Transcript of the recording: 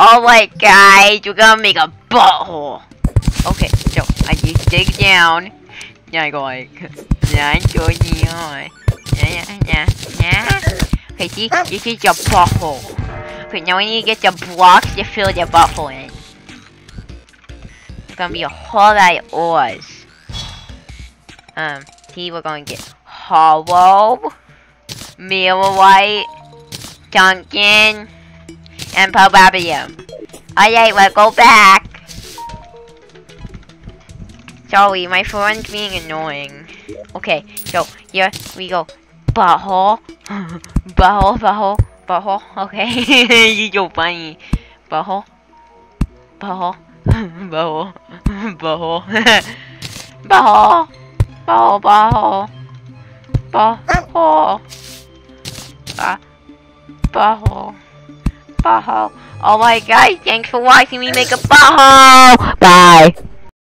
Alright guys, we're gonna make a butthole. Okay, so I just dig down. Yeah, I go like, yeah. Okay, see, this is your butthole. Okay, now we need to get the blocks to fill the butthole in. It's gonna be a whole lot of ores. See, we're gonna get hollow, meteorite, Duncan, and palladium. Alright, we'll go back. Sorry, my phone's being annoying. Okay, so here we go. Butthole. Butthole, butthole, butthole. Okay, you're so funny. Butthole. Butthole. Butthole. Butthole. Butthole. Butthole, butthole. Butthole. Butthole. Butthole. Alright guys, thanks for watching me make a butthole. Bye.